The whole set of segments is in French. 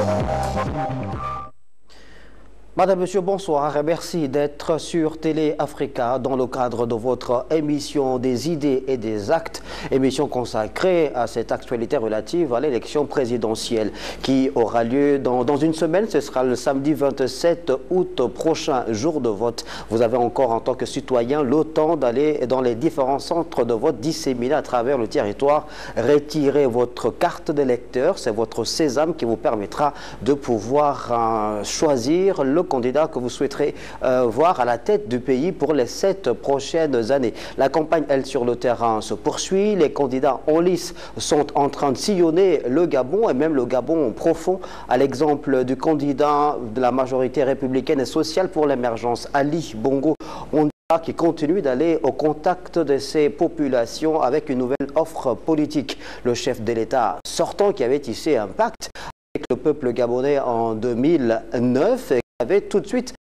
Madame, Monsieur, bonsoir. Merci d'être sur Télé Africa dans le cadre de votre émission des idées et des actes, émission consacrée à cette actualité relative à l'élection présidentielle qui aura lieu dans une semaine. Ce sera le samedi 27 août prochain, jour de vote. Vous avez encore en tant que citoyen le temps d'aller dans les différents centres de vote disséminés à travers le territoire, retirer votre carte d'électeur. C'est votre sésame qui vous permettra de pouvoir choisir le candidat que vous souhaiterez voir à la tête du pays pour les 7 prochaines années. La campagne, elle, sur le terrain se poursuit. Les candidats en lice sont en train de sillonner le Gabon, et même le Gabon profond, à l'exemple du candidat de la majorité républicaine et sociale pour l'émergence, Ali Bongo Ondimba, qui continue d'aller au contact de ces populations avec une nouvelle offre politique. Le chef de l'État sortant, qui avait tissé un pacte avec le peuple gabonais en 2009 et qui avait tout de suite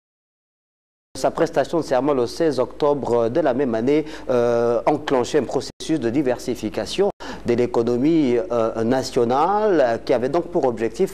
sa prestation de serment le 16 octobre de la même année enclenché un processus de diversification de l'économie nationale qui avait donc pour objectif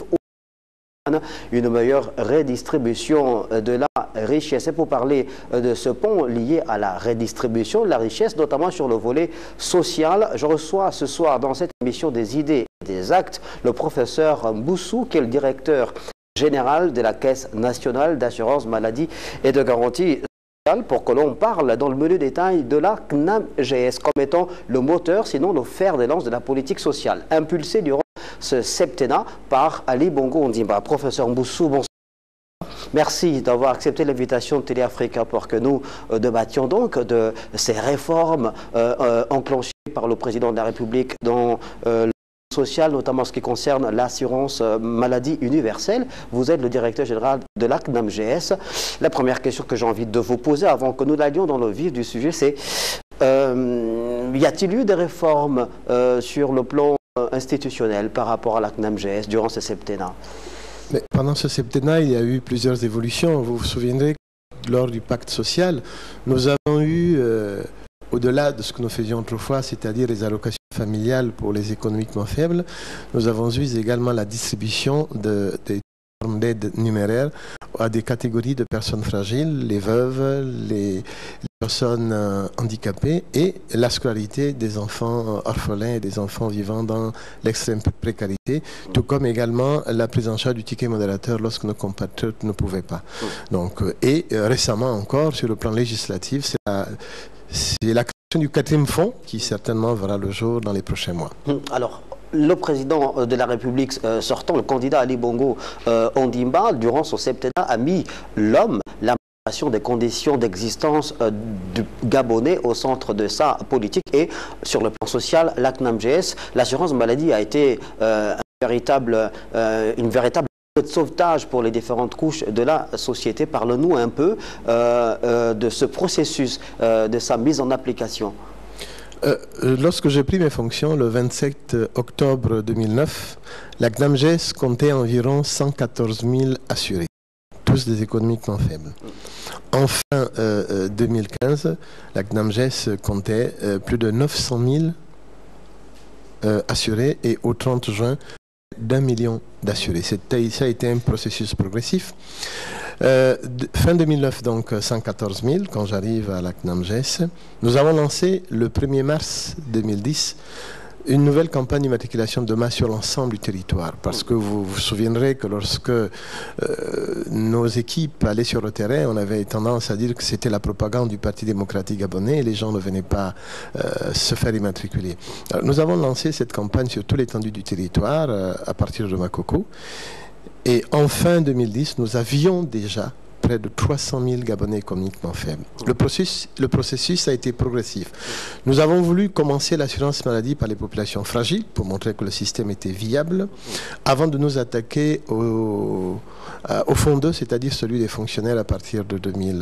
une meilleure redistribution de la richesse. Et pour parler de ce pont lié à la redistribution de la richesse, notamment sur le volet social, je reçois ce soir dans cette émission des idées et des actes le professeur Mboussou, qui est le directeur général de la Caisse nationale d'assurance maladie et de garantie sociale, pour que l'on parle dans le menu détail de la CNAMGS comme étant le moteur, sinon le fer de lance de la politique sociale, impulsée durant ce septennat par Ali Bongo Ondimba. Professeur Mboussou, bonsoir. Merci d'avoir accepté l'invitation de Télé Africa pour que nous débattions donc de ces réformes enclenchées par le président de la République dans le social, notamment ce qui concerne l'assurance maladie universelle. Vous êtes le directeur général de la CNAMGS. La première question que j'ai envie de vous poser avant que nous n'allions dans le vif du sujet, c'est y a-t-il eu des réformes sur le plan institutionnel par rapport à la CNAMGS durant ce septennat? Mais pendant ce septennat, il y a eu plusieurs évolutions. Vous vous souviendrez que lors du pacte social, nous avons eu, au-delà de ce que nous faisions autrefois, c'est-à-dire les allocations familiales pour les économiquement faibles, nous avons eu également la distribution des formes d'aide numéraire à des catégories de personnes fragiles, les veuves, les personnes handicapées et la scolarité des enfants orphelins et des enfants vivant dans l'extrême précarité, tout comme également la prise en charge du ticket modérateur lorsque nos compatriotes ne pouvaient pas. Donc, et récemment encore, sur le plan législatif, c'est la création du 4e fonds qui certainement verra le jour dans les prochains mois. Alors, le président de la République sortant, le candidat Ali Bongo Ondimba, durant son septennat, a mis l'homme, l'amélioration des conditions d'existence du Gabonais au centre de sa politique. Et sur le plan social, la CNAMGS, l'assurance maladie a été une véritable de sauvetage pour les différentes couches de la société. Parle-nous un peu de ce processus, de sa mise en application. Lorsque j'ai pris mes fonctions le 27 octobre 2009, la CNAMGS comptait environ 114 000 assurés, tous des économiquement faibles. En fin 2015, la CNAMGS comptait plus de 900 000 assurés et au 30 juin, d'1 million d'assurés. Ça a été un processus progressif. Fin 2009, donc 114 000, quand j'arrive à la CNAMGS. Nous avons lancé le 1er mars 2010 une nouvelle campagne d'immatriculation de masse sur l'ensemble du territoire. Parce que vous vous souviendrez que lorsque nos équipes allaient sur le terrain, on avait tendance à dire que c'était la propagande du Parti démocratique gabonais et les gens ne venaient pas se faire immatriculer. Alors, nous avons lancé cette campagne sur toute l'étendue du territoire à partir de Makoko. Et en fin 2010, nous avions déjà près de 300 000 Gabonais économiquement faibles. Le processus a été progressif. Nous avons voulu commencer l'assurance maladie par les populations fragiles pour montrer que le système était viable avant de nous attaquer au fond 2, c'est-à-dire celui des fonctionnaires à partir de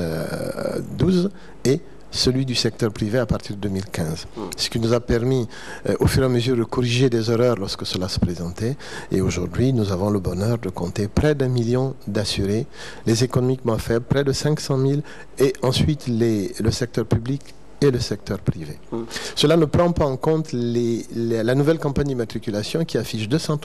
2012 et celui du secteur privé à partir de 2015. Ce qui nous a permis au fur et à mesure de corriger des erreurs lorsque cela se présentait. Et aujourd'hui, nous avons le bonheur de compter près d'1 million d'assurés, les économiquement faibles, près de 500 000, et ensuite le secteur public et le secteur privé. Cela ne prend pas en compte la nouvelle campagne d'immatriculation qui affiche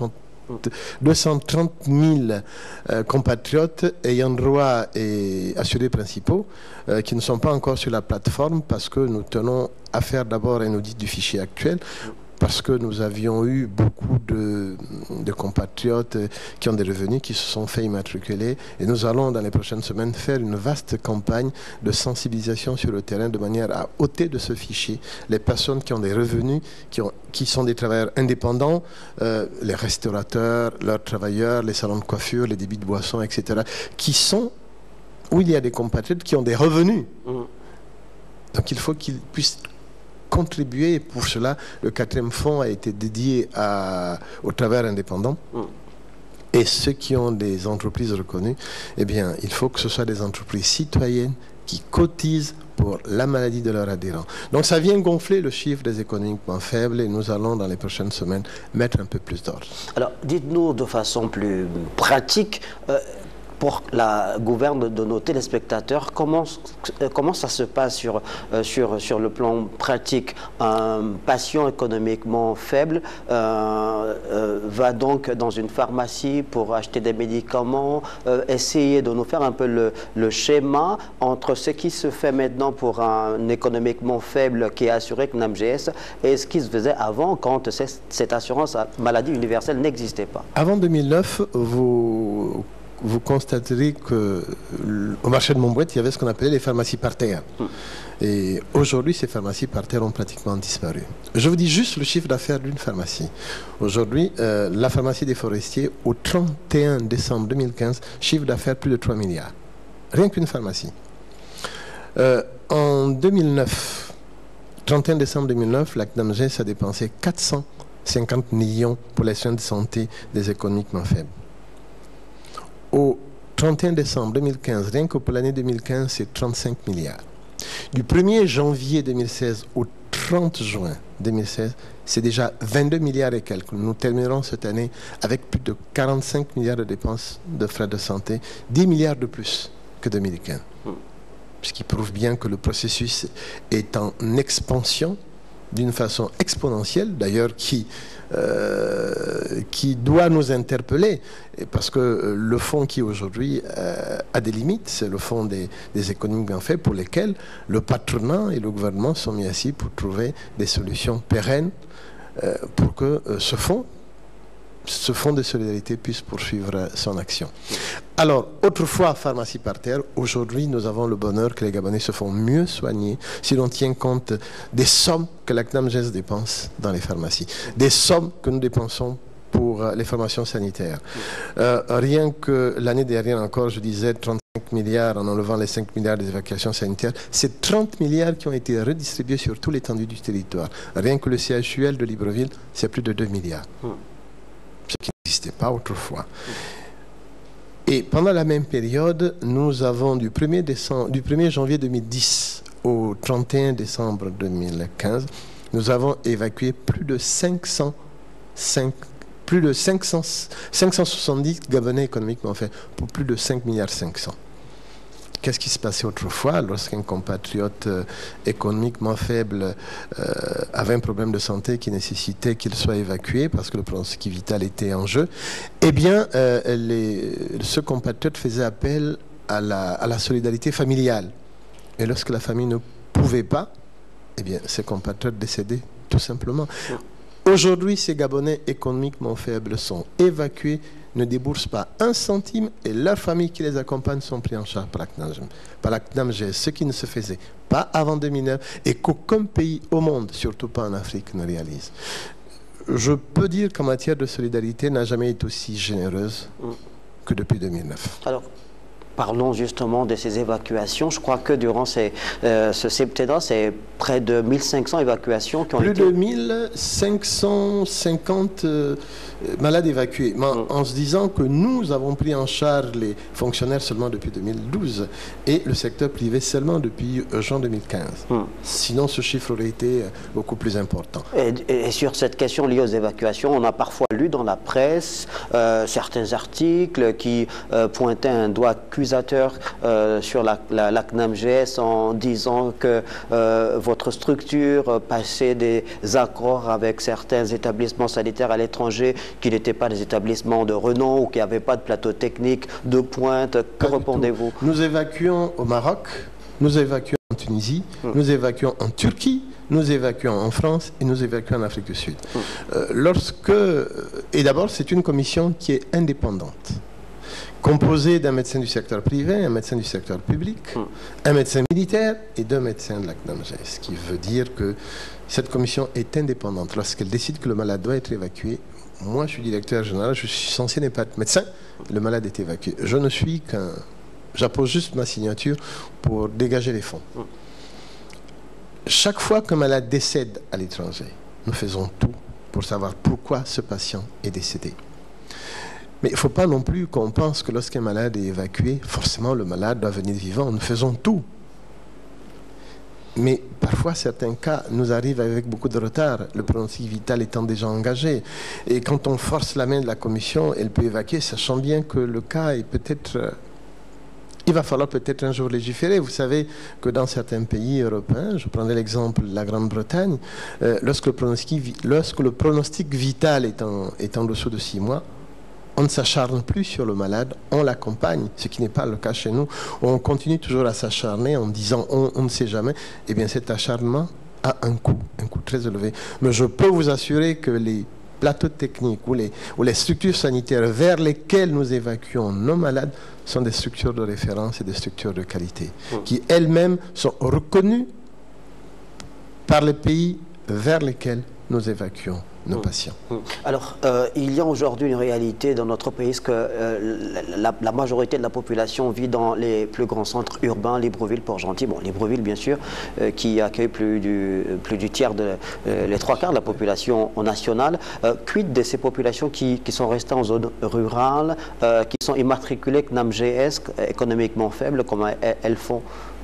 000 compatriotes ayant droit et assurés principaux qui ne sont pas encore sur la plateforme parce que nous tenons à faire d'abord un audit du fichier actuel, parce que nous avions eu beaucoup de compatriotes qui ont des revenus, qui se sont fait immatriculer. Et nous allons, dans les prochaines semaines, faire une vaste campagne de sensibilisation sur le terrain de manière à ôter de ce fichier les personnes qui ont des revenus, qui sont des travailleurs indépendants, les restaurateurs, leurs travailleurs, les salons de coiffure, les débits de boissons, etc., qui sont où il y a des compatriotes qui ont des revenus. Donc il faut qu'ils puissent contribuer. Pour cela, le 4e fonds a été dédié aux travailleurs indépendants. Et ceux qui ont des entreprises reconnues, eh bien, il faut que ce soit des entreprises citoyennes qui cotisent pour la maladie de leurs adhérents. Donc ça vient gonfler le chiffre des économiquement faibles et nous allons dans les prochaines semaines mettre un peu plus d'ordre. Alors dites-nous de façon plus pratique, pour la gouverne de nos téléspectateurs, comment ça se passe sur le plan pratique? Un patient économiquement faible va donc dans une pharmacie pour acheter des médicaments, essayer de nous faire un peu le schéma entre ce qui se fait maintenant pour un économiquement faible qui est assuré avec NAMGS et ce qui se faisait avant quand cette assurance maladie universelle n'existait pas. Avant 2009, vous constaterez qu'au marché de Montbouette, il y avait ce qu'on appelait les pharmacies parterres. Et aujourd'hui, ces pharmacies parterres ont pratiquement disparu. Je vous dis juste le chiffre d'affaires d'une pharmacie. Aujourd'hui, la pharmacie des Forestiers, au 31 décembre 2015, chiffre d'affaires plus de 3 milliards. Rien qu'une pharmacie. En 2009, 31 décembre 2009, la CNAMGS a dépensé 450 millions pour les soins de santé des économiquement faibles. Au 31 décembre 2015, rien que pour l'année 2015, c'est 35 milliards. Du 1er janvier 2016 au 30 juin 2016, c'est déjà 22 milliards et quelques. Nous terminerons cette année avec plus de 45 milliards de dépenses de frais de santé, 10 milliards de plus que 2015. Ce qui prouve bien que le processus est en expansion d'une façon exponentielle, d'ailleurs qui doit nous interpeller, parce que le fonds qui aujourd'hui a des limites, c'est le fonds des économies bien faites pour lesquelles le patronat et le gouvernement sont mis assis pour trouver des solutions pérennes pour que ce fonds de solidarité puisse poursuivre son action. Alors, autrefois, pharmacie par terre, aujourd'hui, nous avons le bonheur que les Gabonais se font mieux soigner si l'on tient compte des sommes que la CNAMGS dépense dans les pharmacies, des sommes que nous dépensons pour les formations sanitaires. Rien que l'année dernière encore, je disais 35 milliards en enlevant les 5 milliards des évacuations sanitaires, c'est 30 milliards qui ont été redistribués sur toute l'étendue du territoire. Rien que le CHUL de Libreville, c'est plus de 2 milliards. Ce qui n'existait pas autrefois. Et pendant la même période, nous avons du 1er janvier 2010 au 31 décembre 2015, nous avons évacué plus de 570 Gabonais économiquement faits pour plus de 5 milliards 500. Qu'est-ce qui se passait autrefois lorsqu'un compatriote économiquement faible avait un problème de santé qui nécessitait qu'il soit évacué parce que le pronostic vital était en jeu? Eh bien, ce compatriote faisait appel à la solidarité familiale. Et lorsque la famille ne pouvait pas, eh bien, ces compatriotes décédaient tout simplement. Aujourd'hui, ces Gabonais économiquement faibles sont évacués, ne déboursent pas un centime et leurs familles qui les accompagnent sont pris en charge par la CNAMGS, ce qui ne se faisait pas avant 2009 et qu'aucun pays au monde, surtout pas en Afrique, ne réalise. Je peux dire qu'en matière de solidarité, n'a jamais été aussi généreuse que depuis 2009. Alors, parlons justement de ces évacuations. Je crois que durant ce septennat, c'est près de 1500 évacuations qui ont été... Plus de 1550 malades évacués, en se disant que nous avons pris en charge les fonctionnaires seulement depuis 2012 et le secteur privé seulement depuis juin 2015. Sinon, ce chiffre aurait été beaucoup plus important. Et sur cette question liée aux évacuations, on a parfois lu dans la presse certains articles qui pointaient un doigt accusé accusateurs sur la CNAMGS en disant que votre structure passait des accords avec certains établissements sanitaires à l'étranger qui n'étaient pas des établissements de renom ou qui n'avaient pas de plateau technique de pointe. Que répondez-vous? Nous évacuons au Maroc, nous évacuons en Tunisie, nous évacuons en Turquie, nous évacuons en France et nous évacuons en Afrique du Sud. Et d'abord, c'est une commission qui est indépendante, composée d'un médecin du secteur privé, un médecin du secteur public, un médecin militaire et 2 médecins de la CNAMGS, ce qui veut dire que cette commission est indépendante. Lorsqu'elle décide que le malade doit être évacué, moi je suis directeur général, je suis censé ne pas être médecin, le malade est évacué. Je ne suis qu'un... J'appose juste ma signature pour dégager les fonds. Chaque fois qu'un malade décède à l'étranger, nous faisons tout pour savoir pourquoi ce patient est décédé. Mais il ne faut pas non plus qu'on pense que lorsqu'un malade est évacué, forcément le malade doit venir vivant. Nous faisons tout. Mais parfois, certains cas nous arrivent avec beaucoup de retard, le pronostic vital étant déjà engagé. Et quand on force la main de la commission, elle peut évacuer, sachant bien que le cas est peut-être... Il va falloir peut-être un jour légiférer. Vous savez que dans certains pays européens, je prendrai l'exemple de la Grande-Bretagne, lorsque le pronostic vital est en dessous de 6 mois, on ne s'acharne plus sur le malade, on l'accompagne, ce qui n'est pas le cas chez nous. On continue toujours à s'acharner en disant on ne sait jamais. Eh bien cet acharnement a un coût très élevé. Mais je peux vous assurer que les plateaux techniques ou les structures sanitaires vers lesquelles nous évacuons nos malades sont des structures de référence et des structures de qualité qui elles-mêmes sont reconnues par les pays vers lesquels nous évacuons nos patients. Alors, il y a aujourd'hui une réalité dans notre pays, que la majorité de la population vit dans les plus grands centres urbains, Libreville, Port-Gentil. Bon, Libreville, bien sûr, qui accueille plus du tiers, les 3/4 de la population nationale. Quid de ces populations qui sont restées en zone rurale, qui sont immatriculées CNAMGS, économiquement faibles, comment elles font?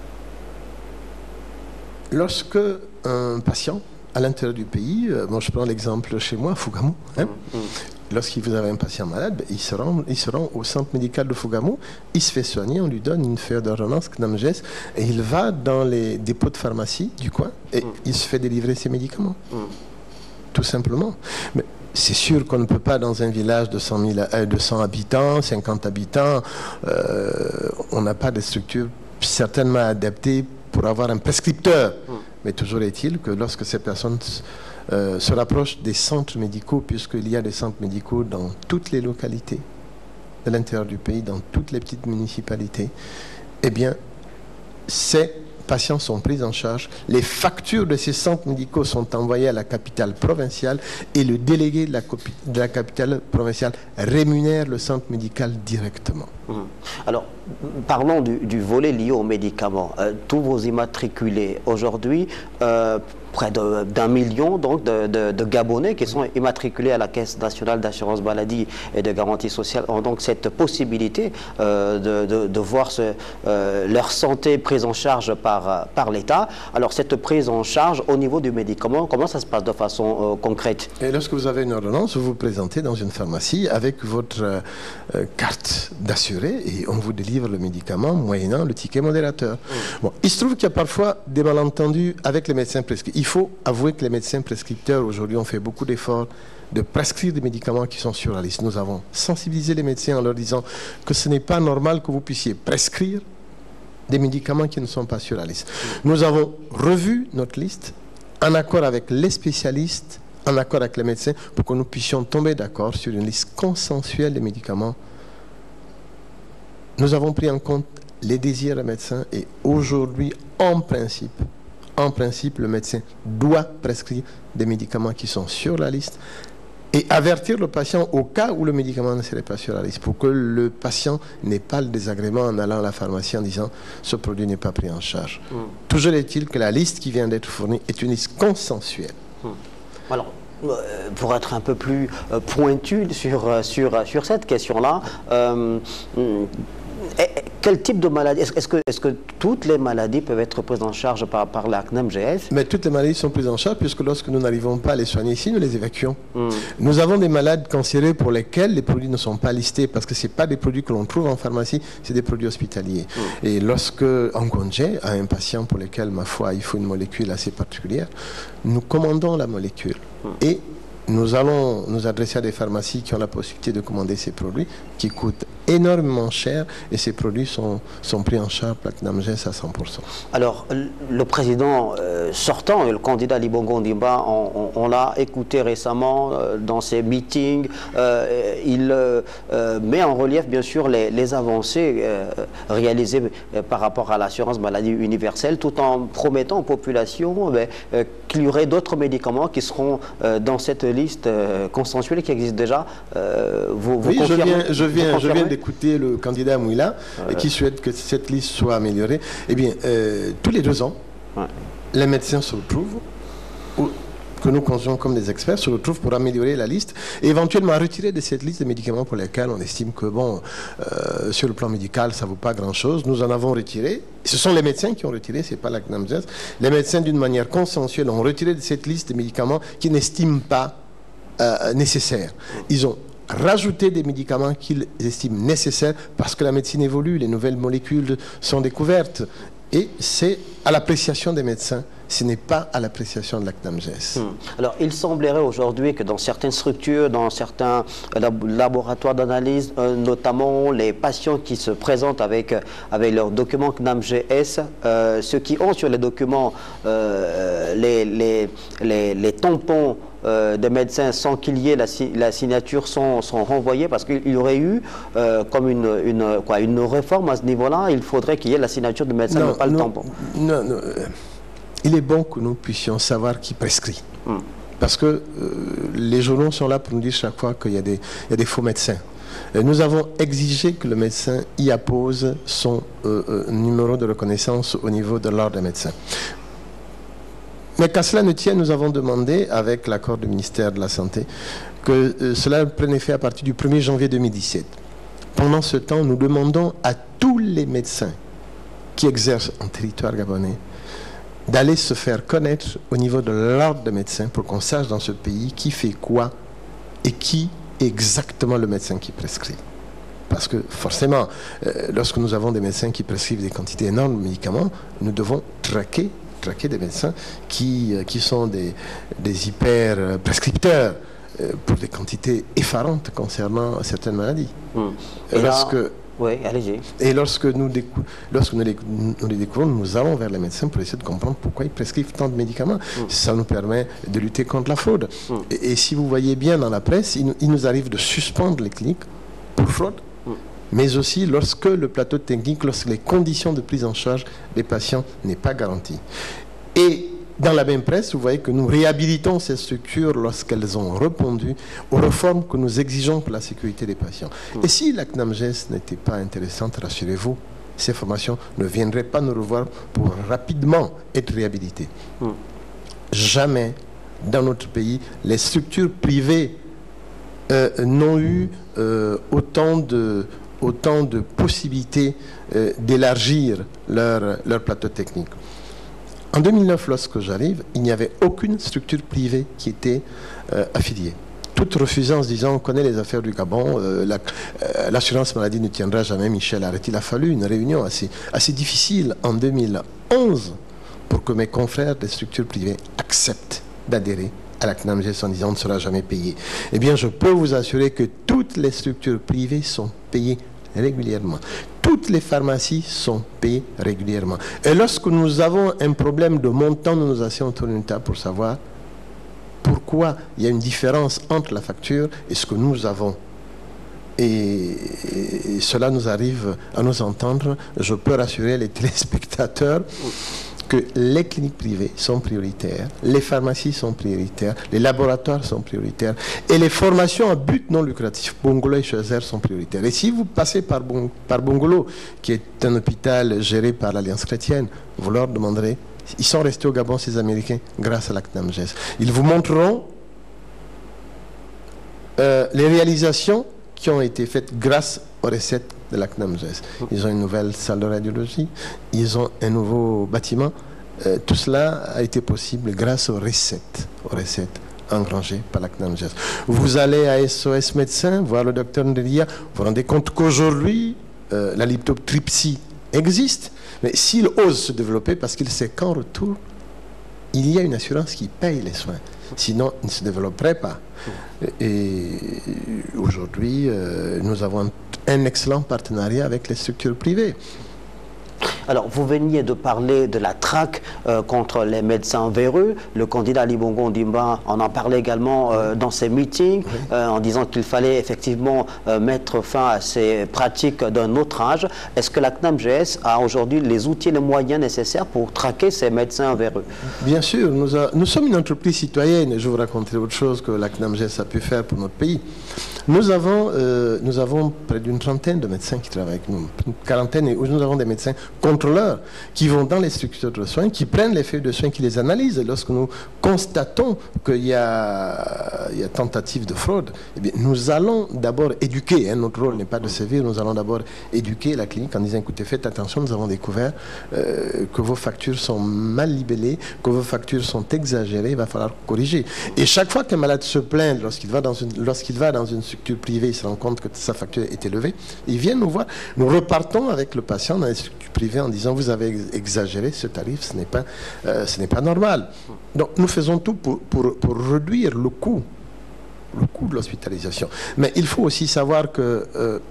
Lorsque un patient à l'intérieur du pays, moi je prends l'exemple chez moi, Fougamou. Lorsqu'il vous avez un patient malade, il se rend au centre médical de Fougamou, il se fait soigner, on lui donne une feuille d'ordonnance CNAMGS et il va dans les dépôts de pharmacie du coin et il se fait délivrer ses médicaments. Tout simplement. Mais c'est sûr qu'on ne peut pas dans un village de 200 habitants, 50 habitants, on n'a pas de structure certainement adaptée pour avoir un prescripteur. Mais toujours est-il que lorsque ces personnes se rapprochent des centres médicaux, puisqu'il y a des centres médicaux dans toutes les localités de l'intérieur du pays, dans toutes les petites municipalités, eh bien, ces patients sont pris en charge. Les factures de ces centres médicaux sont envoyées à la capitale provinciale et le délégué de la capitale provinciale rémunère le centre médical directement. Alors, parlons du volet lié aux médicaments. Tous vos immatriculés aujourd'hui, près d'1 million donc, de Gabonais qui sont immatriculés à la Caisse nationale d'assurance maladie et de garantie sociale ont donc cette possibilité de voir leur santé prise en charge par l'État. Alors cette prise en charge au niveau du médicament, comment ça se passe de façon concrète? Et lorsque vous avez une ordonnance, vous vous présentez dans une pharmacie avec votre carte d'assuré et on vous délivre le médicament moyennant le ticket modérateur. Bon, il se trouve qu'il y a parfois des malentendus avec les médecins prescripteurs. Il faut avouer que les médecins prescripteurs aujourd'hui ont fait beaucoup d'efforts de prescrire des médicaments qui sont sur la liste. Nous avons sensibilisé les médecins en leur disant que ce n'est pas normal que vous puissiez prescrire des médicaments qui ne sont pas sur la liste. Nous avons revu notre liste en accord avec les spécialistes, en accord avec les médecins, pour que nous puissions tomber d'accord sur une liste consensuelle des médicaments. Nous avons pris en compte les désirs des médecins et aujourd'hui, en principe, le médecin doit prescrire des médicaments qui sont sur la liste et avertir le patient au cas où le médicament ne serait pas sur la liste pour que le patient n'ait pas le désagrément en allant à la pharmacie en disant ce produit n'est pas pris en charge. Toujours est-il que la liste qui vient d'être fournie est une liste consensuelle. Alors, pour être un peu plus pointu sur cette question-là, quel type de maladie? Est-ce que toutes les maladies peuvent être prises en charge par la CNAMGS? Mais toutes les maladies sont prises en charge puisque lorsque nous n'arrivons pas à les soigner ici, nous les évacuons. Nous avons des malades cancéreux pour lesquels les produits ne sont pas listés parce que ce n'est pas des produits que l'on trouve en pharmacie, c'est des produits hospitaliers. Et lorsque Ngonje a un patient pour lequel, ma foi, il faut une molécule assez particulière, nous commandons la molécule. Et nous allons nous adresser à des pharmacies qui ont la possibilité de commander ces produits qui coûtent énormément cher et ces produits sont pris en charge par la CNAMGS à 100%. Alors, le président sortant, le candidat Ali Bongo Ondimba, on l'a écouté récemment dans ses meetings. Il met en relief, bien sûr, les avancées réalisées par rapport à l'assurance maladie universelle, tout en promettant aux populations qu'il y aurait d'autres médicaments qui seront dans cette liste consensuelle qui existe déjà. Oui, je viens d'écouter le candidat Mouila qui souhaite que cette liste soit améliorée. Eh bien, tous les 2 ans, les médecins se retrouvent, que nous considérons comme des experts, se retrouvent pour améliorer la liste et éventuellement retirer de cette liste des médicaments pour lesquels on estime que, bon, sur le plan médical, ça ne vaut pas grand-chose. Nous en avons retiré. Ce sont les médecins qui ont retiré, ce n'est pas la CNAMGS. Les médecins, d'une manière consensuelle, ont retiré de cette liste des médicaments qu'ils n'estiment pas nécessaires. Ils ont rajouter des médicaments qu'ils estiment nécessaires parce que la médecine évolue, les nouvelles molécules sont découvertes et c'est à l'appréciation des médecins, ce n'est pas à l'appréciation de la CNAMGS. Alors il semblerait aujourd'hui que dans certaines structures, dans certains laboratoires d'analyse, notamment les patients qui se présentent avec leurs documents CNAMGS, ceux qui ont sur les documents les tampons des médecins sans qu'il y ait la signature sont renvoyés parce qu'il y aurait eu comme une réforme à ce niveau-là. Il faudrait qu'il y ait la signature du médecin, mais pas le tampon. Non. Il est bon que nous puissions savoir qui prescrit. Parce que les journaux sont là pour nous dire chaque fois qu'il y a des faux médecins. Nous avons exigé que le médecin y appose son numéro de reconnaissance au niveau de l'ordre des médecins. Mais qu'à cela ne tienne, nous avons demandé, avec l'accord du ministère de la Santé, que cela prenne effet à partir du 1er janvier 2017. Pendant ce temps, nous demandons à tous les médecins qui exercent en territoire gabonais d'aller se faire connaître au niveau de l'ordre des médecins pour qu'on sache dans ce pays qui fait quoi et qui est exactement le médecin qui prescrit. Parce que forcément, lorsque nous avons des médecins qui prescrivent des quantités énormes de médicaments, nous devons traquer des médecins qui sont des hyper-prescripteurs pour des quantités effarantes concernant certaines maladies. Oui, allez-y. Et lorsque nous les découvrons, nous allons vers les médecins pour essayer de comprendre pourquoi ils prescrivent tant de médicaments. Ça nous permet de lutter contre la fraude. Et si vous voyez bien dans la presse, il nous arrive de suspendre les cliniques pour fraude, mais aussi lorsque le plateau technique, lorsque les conditions de prise en charge des patients n'est pas garantie. Et dans la même presse, vous voyez que nous réhabilitons ces structures lorsqu'elles ont répondu aux réformes que nous exigeons pour la sécurité des patients. Et si la CNAMGS n'était pas intéressante, rassurez-vous, ces formations ne viendraient pas nous revoir pour rapidement être réhabilitées. Jamais dans notre pays, les structures privées n'ont eu autant de possibilités d'élargir leur plateau technique. En 2009, lorsque j'arrive, il n'y avait aucune structure privée qui était affiliée. Toutes refusées en se disant, on connaît les affaires du Gabon, l'assurance maladie ne tiendra jamais, Michel arrête. Il a fallu une réunion assez difficile en 2011 pour que mes confrères des structures privées acceptent d'adhérer à la CNAMGS en disant on ne sera jamais payé. Eh bien, je peux vous assurer que toutes les structures privées sont payées régulièrement. Toutes les pharmacies sont payées régulièrement. Et lorsque nous avons un problème de montant, nous nous asseyons autour d'une table pour savoir pourquoi il y a une différence entre la facture et ce que nous avons. Et cela nous arrive à nous entendre. Je peux rassurer les téléspectateurs que les cliniques privées sont prioritaires, les pharmacies sont prioritaires, les laboratoires sont prioritaires et les formations à but non lucratif, Bongolo et Choiser, sont prioritaires. Et si vous passez par Bongolo, qui est un hôpital géré par l'Alliance chrétienne, vous leur demanderez, ils sont restés au Gabon, ces Américains, grâce à la CNAMGS. Ils vous montreront les réalisations qui ont été faites grâce aux recettes de la CNAMGES. Ils ont une nouvelle salle de radiologie, ils ont un nouveau bâtiment. Tout cela a été possible grâce aux recettes engrangées par la CNAMGES. Vous allez à SOS Médecins, voir le docteur Ndelia, vous vous rendez compte qu'aujourd'hui, la lithotripsie existe, mais s'il ose se développer, parce qu'il sait qu'en retour, il y a une assurance qui paye les soins. Sinon, il ne se développerait pas. Et aujourd'hui, nous avons un excellent partenariat avec les structures privées. Alors, vous veniez de parler de la traque contre les médecins véreux. Le candidat Ali Bongo Ondimba en parlait également dans ses meetings, en disant qu'il fallait effectivement mettre fin à ces pratiques d'un autre âge. Est-ce que la CNAMGES a aujourd'hui les outils, les moyens nécessaires pour traquer ces médecins véreux? Bien sûr, nous sommes une entreprise citoyenne, et je vous raconterai autre chose que la CNAMGES a pu faire pour notre pays. Nous avons près d'une trentaine de médecins qui travaillent avec nous, une quarantaine, et nous avons des médecins contrôleurs qui vont dans les structures de soins, qui prennent les feuilles de soins, qui les analysent. Et lorsque nous constatons qu'il y a tentative de fraude, eh bien, nous allons d'abord éduquer. Notre rôle n'est pas de sévir, nous allons d'abord éduquer la clinique en disant, écoutez, faites attention, nous avons découvert que vos factures sont mal libellées, que vos factures sont exagérées, il va falloir corriger. Et chaque fois qu'un malade se plaint, lorsqu'il va dans une structure privée, il se rend compte que sa facture est élevée, il vient nous voir, nous repartons avec le patient dans les structures privées en disant, vous avez exagéré ce tarif, ce n'est pas normal. Donc nous faisons tout pour réduire le coût de l'hospitalisation. Mais il faut aussi savoir que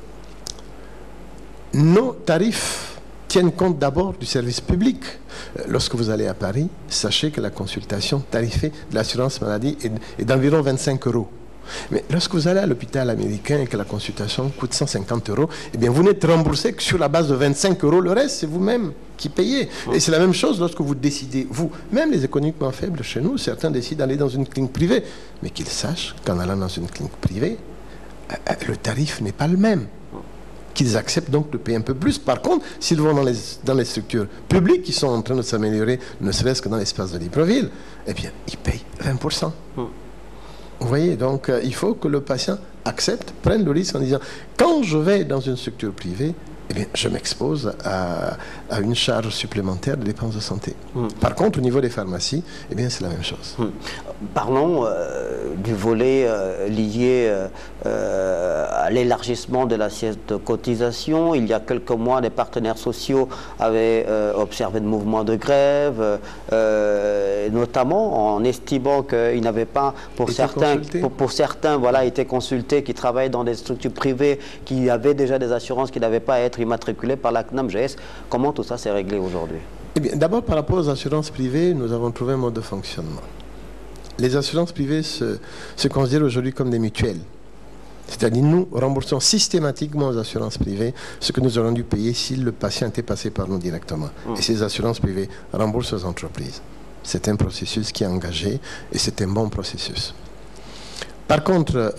nos tarifs tiennent compte d'abord du service public. Lorsque vous allez à Paris, sachez que la consultation tarifée de l'assurance maladie est d'environ 25 €. Mais lorsque vous allez à l'hôpital américain et que la consultation coûte 150 €, eh bien vous n'êtes remboursé que sur la base de 25 €. Le reste, c'est vous-même qui payez. Et c'est la même chose lorsque vous décidez, vous, même les économiquement faibles chez nous, certains décident d'aller dans une clinique privée. Mais qu'ils sachent qu'en allant dans une clinique privée, le tarif n'est pas le même. Qu'ils acceptent donc de payer un peu plus. Par contre, s'ils vont dans les structures publiques qui sont en train de s'améliorer, ne serait-ce que dans l'espace de Libreville, eh bien, ils payent 20%. Vous voyez, donc il faut que le patient accepte, prenne le risque en disant, quand je vais dans une structure privée, eh bien, je m'expose à une charge supplémentaire de dépenses de santé. Par contre, au niveau des pharmacies, eh bien, c'est la même chose. Parlons du volet lié à l'élargissement de l'assiette de cotisation. Il y a quelques mois, les partenaires sociaux avaient observé de mouvements de grève, notamment en estimant qu'ils n'avaient pas, pour certains, voilà, été consultés, qui travaillent dans des structures privées, qui avaient déjà des assurances, qui n'avaient pas à être immatriculés par la CNAMGES. Comment tout ça s'est réglé aujourd'hui? Eh bien, d'abord, par rapport aux assurances privées, nous avons trouvé un mode de fonctionnement. Les assurances privées se considèrent aujourd'hui comme des mutuelles. C'est-à-dire, nous remboursons systématiquement aux assurances privées ce que nous aurions dû payer si le patient était passé par nous directement. Et ces assurances privées remboursent aux entreprises. C'est un processus qui est engagé et c'est un bon processus. Par contre,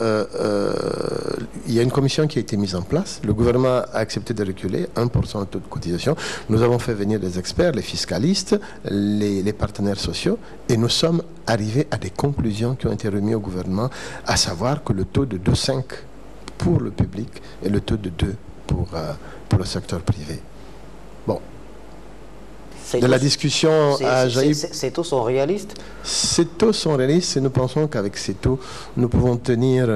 il y a une commission qui a été mise en place. Le gouvernement a accepté de reculer 1% de taux de cotisation. Nous avons fait venir des experts, les fiscalistes, les partenaires sociaux, et nous sommes arrivés à des conclusions qui ont été remises au gouvernement, à savoir que le taux de 2,5 pour le public et le taux de 2 pour le secteur privé. Bon. De la discussion à jailli. Ces taux sont réalistes? Ces taux sont réalistes et nous pensons qu'avec ces taux, nous pouvons tenir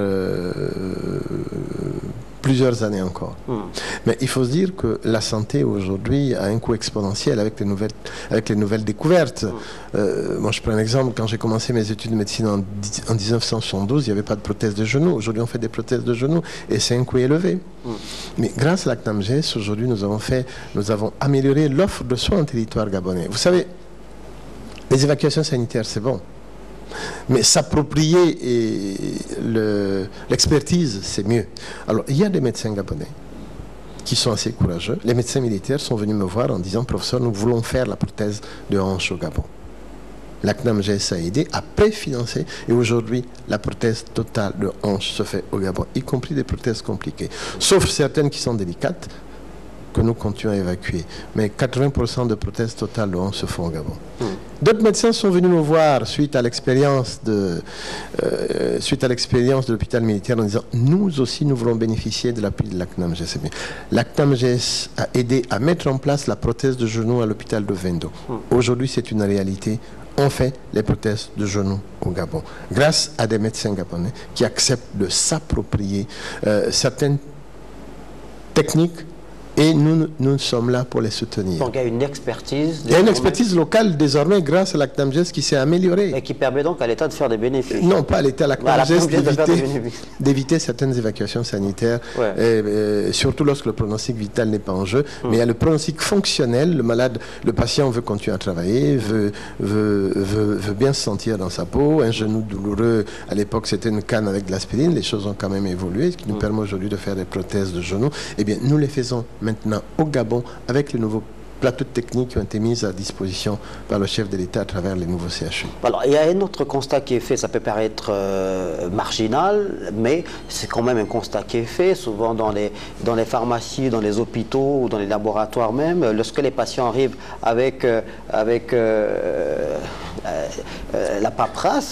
plusieurs années encore. Mais il faut se dire que la santé aujourd'hui a un coût exponentiel avec les nouvelles découvertes. Moi, je prends un exemple. Quand j'ai commencé mes études de médecine en 1972, il n'y avait pas de prothèse de genou. Aujourd'hui, on fait des prothèses de genou et c'est un coût élevé. Mais grâce à la CNAMGES, aujourd'hui, nous avons amélioré l'offre de soins en territoire gabonais. Vous savez, les évacuations sanitaires, c'est bon. Mais s'approprier l'expertise, c'est mieux. Alors, il y a des médecins gabonais qui sont assez courageux. Les médecins militaires sont venus me voir en disant, professeur, nous voulons faire la prothèse de hanche au Gabon. La CNAMGES a aidé, a préfinancé, et aujourd'hui, la prothèse totale de hanche se fait au Gabon, y compris des prothèses compliquées, sauf certaines qui sont délicates, que nous continuons à évacuer. Mais 80% de prothèses totales de hanche se font au Gabon. D'autres médecins sont venus nous voir suite à l'expérience de l'hôpital militaire en disant nous aussi nous voulons bénéficier de l'appui de l'ACNAMGS. L'ACNAMGS a aidé à mettre en place la prothèse de genou à l'hôpital de Vendo. Aujourd'hui c'est une réalité. On fait les prothèses de genoux au Gabon grâce à des médecins gabonais qui acceptent de s'approprier certaines techniques. Et nous sommes là pour les soutenir. Donc il y a une expertise. Il y a une expertise locale désormais grâce à l'ACNAMGS qui s'est améliorée. Et qui permet donc à l'État de faire des bénéfices. Non, pas à l'État, à l'ACNAMGS d'éviter certaines évacuations sanitaires, surtout lorsque le pronostic vital n'est pas en jeu. Mais il y a le pronostic fonctionnel, le patient veut continuer à travailler, veut bien se sentir dans sa peau. Un genou douloureux, à l'époque c'était une canne avec de l'aspirine, les choses ont quand même évolué, ce qui nous permet aujourd'hui de faire des prothèses de genoux. Eh bien, nous les faisons maintenant au Gabon avec les nouveaux plateaux techniques qui ont été mis à disposition par le chef de l'État à travers les nouveaux CHU. Alors, il y a un autre constat qui est fait, ça peut paraître marginal, mais c'est quand même un constat qui est fait, souvent dans les pharmacies, dans les hôpitaux ou dans les laboratoires même, lorsque les patients arrivent avec la paperasse,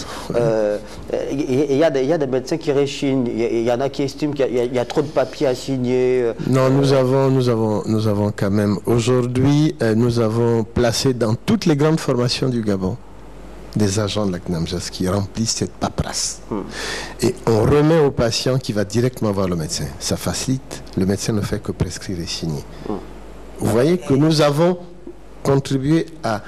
il y a des médecins qui réchignent, il y en a qui estiment qu'il y a trop de papiers à signer. Non, nous avons quand même aujourd'hui, nous avons placé dans toutes les grandes formations du Gabon des agents de l'ACNAMGS qui remplissent cette paperasse. Et on remet au patient qui va directement voir le médecin. Ça facilite. Le médecin ne fait que prescrire et signer. Vous voyez que nous avons contribué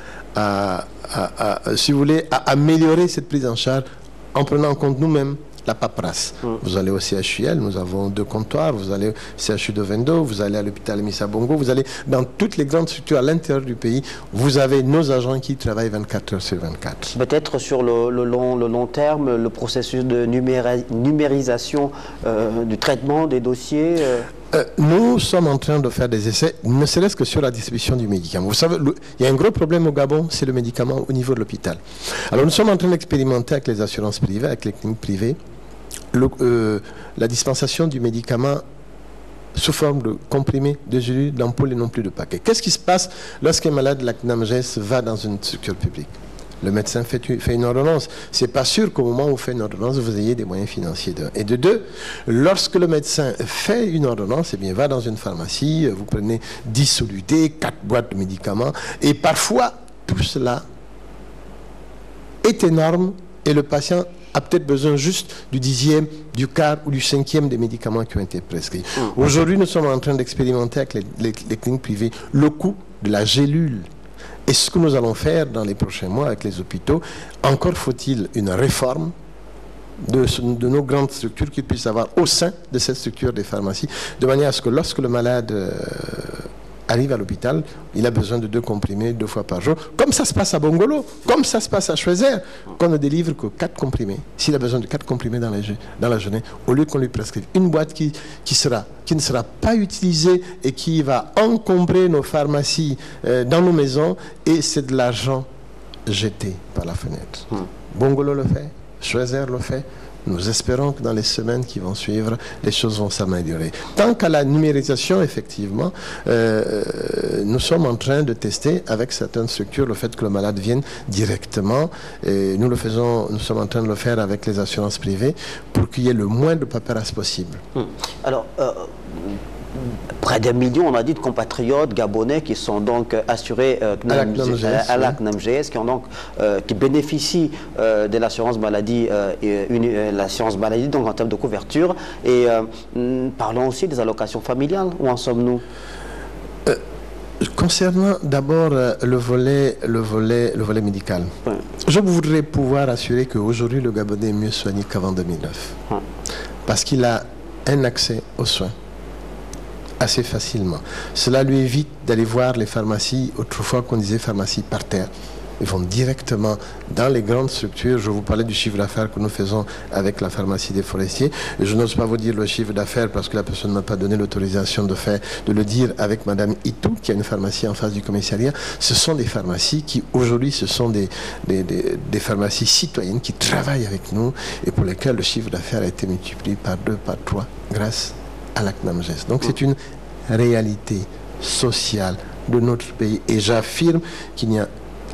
si vous voulez, à améliorer cette prise en charge en prenant en compte nous-mêmes la paperasse. Vous allez au CHUL, nous avons 2 comptoirs, vous allez au CHU de Vendo, vous allez à l'hôpital Missa Bongo, vous allez dans toutes les grandes structures à l'intérieur du pays, vous avez nos agents qui travaillent 24 heures sur 24. Peut-être sur le long terme, le processus de numérisation du traitement des dossiers nous sommes en train de faire des essais, ne serait-ce que sur la distribution du médicament. Vous savez, il y a un gros problème au Gabon, c'est le médicament au niveau de l'hôpital. Alors nous sommes en train d'expérimenter avec les assurances privées, avec les cliniques privées, la dispensation du médicament sous forme de comprimés, de gélules, d'ampoules et non plus de paquets. Qu'est-ce qui se passe lorsqu'un malade de l'ACNAMGS va dans une structure publique? Le médecin fait une ordonnance. Ce n'est pas sûr qu'au moment où vous faites une ordonnance, vous ayez des moyens financiers. Et de deux, lorsque le médecin fait une ordonnance, eh bien, va dans une pharmacie, vous prenez 10 solutés, 4 boîtes de médicaments, et parfois, tout cela est énorme et le patient a peut-être besoin juste du 10e, du quart ou du 5e des médicaments qui ont été prescrits. Aujourd'hui, nous sommes en train d'expérimenter avec les cliniques privées le coût de la gélule. Et ce que nous allons faire dans les prochains mois avec les hôpitaux, encore faut-il une réforme de nos grandes structures qu'il puisse avoir au sein de cette structure des pharmacies, de manière à ce que lorsque le malade arrive à l'hôpital, il a besoin de 2 comprimés 2 fois par jour, comme ça se passe à Bongolo, comme ça se passe à Choiser, qu'on ne délivre que 4 comprimés. S'il a besoin de 4 comprimés dans la journée, au lieu qu'on lui prescrive une boîte qui ne sera pas utilisée et qui va encombrer nos pharmacies dans nos maisons, et c'est de l'argent jeté par la fenêtre. Bongolo le fait, Choiser le fait. Nous espérons que dans les semaines qui vont suivre, les choses vont s'améliorer. Tant qu'à la numérisation, effectivement, nous sommes en train de tester avec certaines structures le fait que le malade vienne directement. Et nous sommes en train de le faire avec les assurances privées pour qu'il y ait le moins de paperasse possible. Alors, près d'1 million, on a dit, de compatriotes gabonais qui sont donc assurés à l'ACNAMGS, qui bénéficient de l'assurance maladie, donc en termes de couverture. Et parlons aussi des allocations familiales. Où en sommes-nous? Concernant d'abord le volet médical, je voudrais pouvoir assurer qu'aujourd'hui le Gabonais est mieux soigné qu'avant 2009. Parce qu'il a un accès aux soins assez facilement. Cela lui évite d'aller voir les pharmacies, autrefois qu'on disait pharmacie par terre. Ils vont directement dans les grandes structures. Je vous parlais du chiffre d'affaires que nous faisons avec la pharmacie des forestiers. Et je n'ose pas vous dire le chiffre d'affaires parce que la personne ne m'a pas donné l'autorisation de le dire avec Madame Itou, qui a une pharmacie en face du commissariat. Ce sont des pharmacies qui, aujourd'hui, ce sont des pharmacies citoyennes qui travaillent avec nous et pour lesquelles le chiffre d'affaires a été multiplié par 2, par 3, grâce à l'ACNAMGS. Donc c'est une réalité sociale de notre pays et j'affirme qu'il n'y a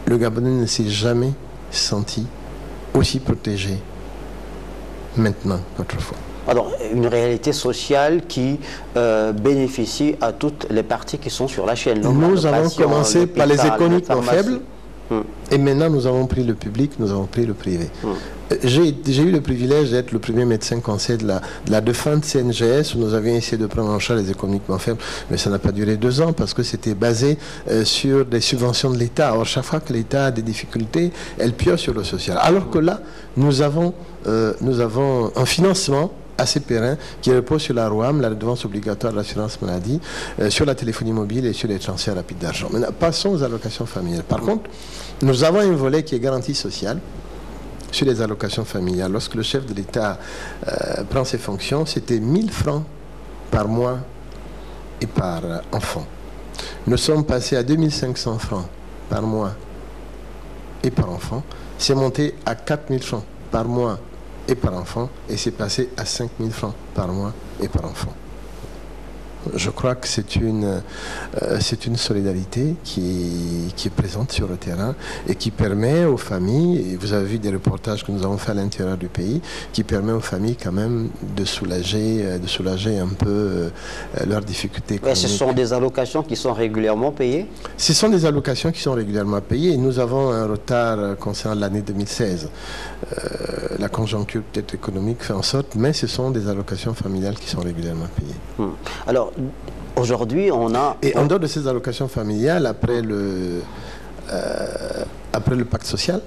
le Gabonais ne s'est jamais senti aussi protégé maintenant qu'autrefois. Alors, une réalité sociale qui bénéficie à toutes les parties qui sont sur la chaîne. Donc, nous avons commencé par les économiques non faibles, et maintenant nous avons pris le public, nous avons pris le privé. J'ai eu le privilège d'être le premier médecin conseil de la défunte CNGS, où nous avions essayé de prendre en charge les économiquement faibles, mais ça n'a pas duré 2 ans parce que c'était basé sur des subventions de l'État. Or, chaque fois que l'État a des difficultés, elle pioche sur le social. Alors que là, nous avons un financement assez périn qui repose sur la ROAM, la redevance obligatoire de l'assurance maladie, sur la téléphonie mobile et sur les transferts rapides d'argent. Maintenant, passons aux allocations familiales. Par contre, nous avons un volet qui est garantie sociale sur les allocations familiales. Lorsque le chef de l'État prend ses fonctions, c'était 1000 francs par mois et par enfant. Nous sommes passés à 2500 francs par mois et par enfant. C'est monté à 4000 francs par mois et par enfant, et c'est passé à 5000 francs par mois et par enfant. Je crois que c'est une solidarité qui est présente sur le terrain et qui permet aux familles, et vous avez vu des reportages que nous avons fait à l'intérieur du pays, qui permet aux familles quand même de soulager un peu leurs difficultés économiques. Ce sont des allocations qui sont régulièrement payées? Ce sont des allocations qui sont régulièrement payées, et nous avons un retard concernant l'année 2016. La conjoncture peut-être économique fait en sorte, mais ce sont des allocations familiales qui sont régulièrement payées. Alors, aujourd'hui, on a... Et en dehors de ces allocations familiales, après le pacte social,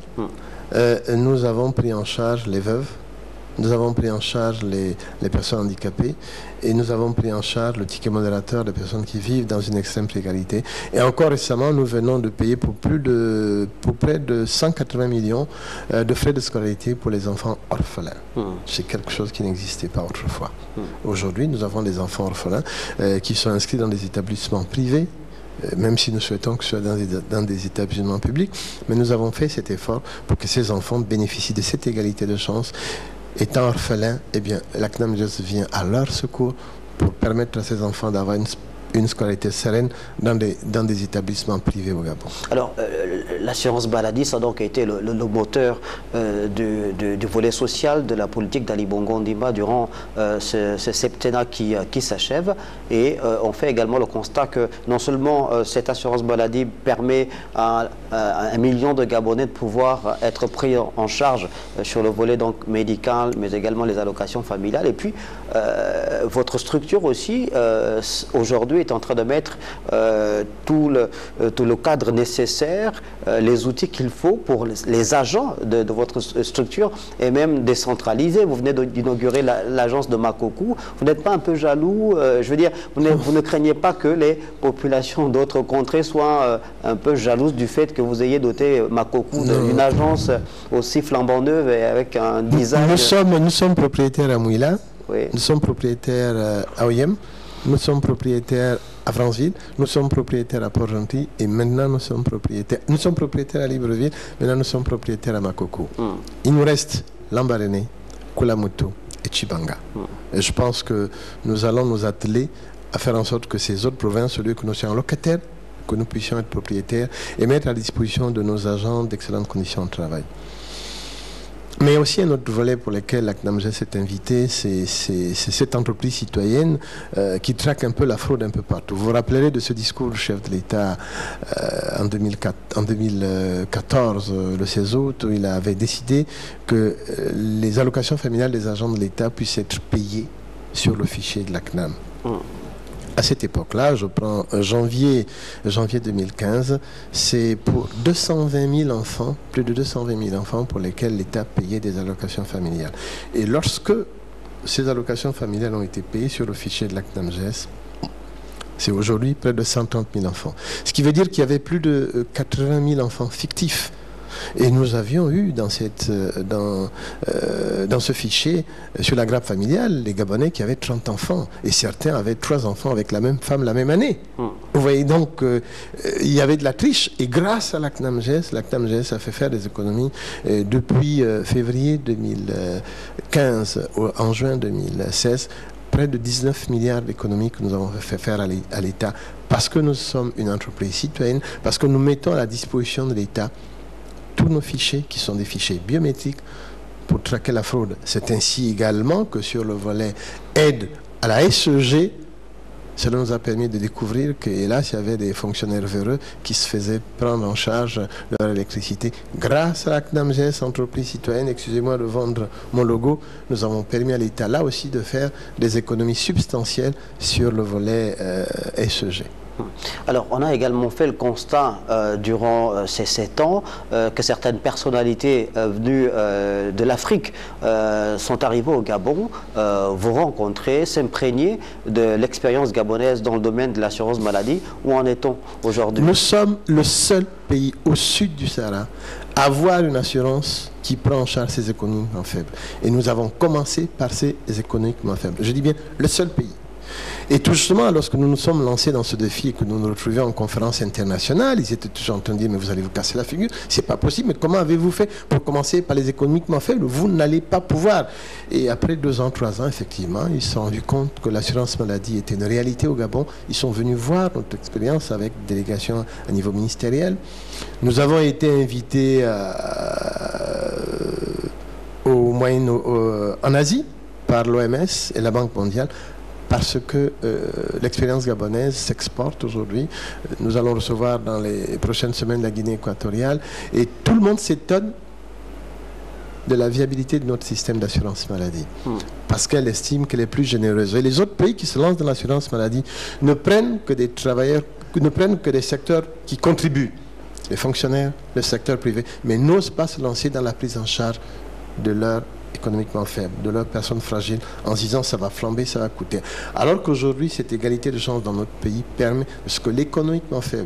nous avons pris en charge les veuves, nous avons pris en charge les personnes handicapées, et nous avons pris en charge le ticket modérateur des personnes qui vivent dans une extrême précarité. Et encore récemment, nous venons de payer pour près de 180 millions de frais de scolarité pour les enfants orphelins. C'est quelque chose qui n'existait pas autrefois. Aujourd'hui, nous avons des enfants orphelins qui sont inscrits dans des établissements privés, même si nous souhaitons que ce soit dans des établissements publics, mais nous avons fait cet effort pour que ces enfants bénéficient de cette égalité de chance. Étant orphelins, eh bien, la CNAMJS vient à leur secours pour permettre à ces enfants d'avoir une scolarité sereine dans des établissements privés au Gabon. Alors, l'assurance maladie, ça a donc été le moteur du volet social de la politique d'Ali Bongo Ondimba durant ce septennat qui s'achève. Et on fait également le constat que non seulement cette assurance maladie permet à 1 million de Gabonais de pouvoir être pris en charge sur le volet donc médical, mais également les allocations familiales. Et puis, votre structure aussi, aujourd'hui, est en train de mettre tout le cadre nécessaire, les outils qu'il faut pour les agents de votre structure, et même décentraliser. Vous venez d'inaugurer l'agence de Makokou. Vous n'êtes pas un peu jaloux? Je veux dire, vous ne craignez pas que les populations d'autres contrées soient un peu jalouses du fait que vous ayez doté Makokou d'une agence aussi flambant neuve et avec un design... Nous sommes propriétaires à Mouila, oui. Nous sommes propriétaires à Oyem, nous sommes propriétaires à Franceville, nous sommes propriétaires à Port-Gentil, et maintenant nous sommes propriétaires à Libreville, maintenant nous sommes propriétaires à Makokou. Il nous reste Lambaréné, Koulamouto et Tchibanga. Et je pense que nous allons nous atteler à faire en sorte que ces autres provinces, au lieu que nous soyons locataires, que nous puissions être propriétaires et mettre à disposition de nos agents d'excellentes conditions de travail. Mais aussi un autre volet pour lequel la CNAMJS s'est invitée, c'est cette entreprise citoyenne qui traque un peu la fraude un peu partout. Vous vous rappellerez de ce discours du chef de l'État en 2014, le 16 août, où il avait décidé que les allocations familiales des agents de l'État puissent être payées sur le fichier de la CNAM. À cette époque-là, je prends janvier 2015, c'est pour 220 000 enfants, plus de 220 000 enfants pour lesquels l'État payait des allocations familiales. Et lorsque ces allocations familiales ont été payées sur le fichier de la CNAMJS, c'est aujourd'hui près de 130 000 enfants. Ce qui veut dire qu'il y avait plus de 80 000 enfants fictifs. Et nous avions eu dans ce fichier, sur la grappe familiale, les Gabonais qui avaient 30 enfants. Et certains avaient 3 enfants avec la même femme la même année. Vous voyez donc, il y avait de la triche. Et grâce à la CNAMJS a fait faire des économies depuis février 2015 en juin 2016. près de 19 milliards d'économies que nous avons fait faire à l'État parce que nous sommes une entreprise citoyenne, parce que nous mettons à la disposition de l'État tous nos fichiers qui sont des fichiers biométriques pour traquer la fraude. C'est ainsi également que sur le volet aide à la SEG, cela nous a permis de découvrir que, hélas, il y avait des fonctionnaires véreux qui se faisaient prendre en charge leur électricité. Grâce à la CNAMGES, entreprise citoyenne, excusez-moi de vendre mon logo, nous avons permis à l'État là aussi de faire des économies substantielles sur le volet SEG. Alors, on a également fait le constat durant ces 7 ans que certaines personnalités venues de l'Afrique sont arrivées au Gabon, vous rencontrer, s'imprégner de l'expérience gabonaise dans le domaine de l'assurance maladie. Où en est-on aujourd'hui? Nous sommes le seul pays au sud du Sahara à avoir une assurance qui prend en charge ces économiquement faibles. Et nous avons commencé par ces économiquement faibles. Je dis bien le seul pays. Et tout justement, lorsque nous nous sommes lancés dans ce défi et que nous nous retrouvions en conférence internationale, ils étaient toujours en train de dire, mais vous allez vous casser la figure, c'est pas possible, mais comment avez-vous fait pour commencer par les économiquement faibles? Vous n'allez pas pouvoir. Et après 2 ans, 3 ans, effectivement, ils se sont rendus compte que l'assurance maladie était une réalité au Gabon. Ils sont venus voir notre expérience avec délégation à niveau ministériel. Nous avons été invités en Asie par l'OMS et la Banque mondiale, parce que l'expérience gabonaise s'exporte aujourd'hui. Nous allons recevoir dans les prochaines semaines la Guinée équatoriale et tout le monde s'étonne de la viabilité de notre système d'assurance maladie parce qu'elle estime qu'elle est plus généreuse. Et les autres pays qui se lancent dans l'assurance maladie ne prennent que des travailleurs, ne prennent que des secteurs qui contribuent, les fonctionnaires, le secteur privé, mais n'osent pas se lancer dans la prise en charge de leurs économiquement faibles, de leurs personnes fragiles, en se disant ça va flamber, ça va coûter. Alors qu'aujourd'hui, cette égalité de chance dans notre pays permet ce que l'économiquement faible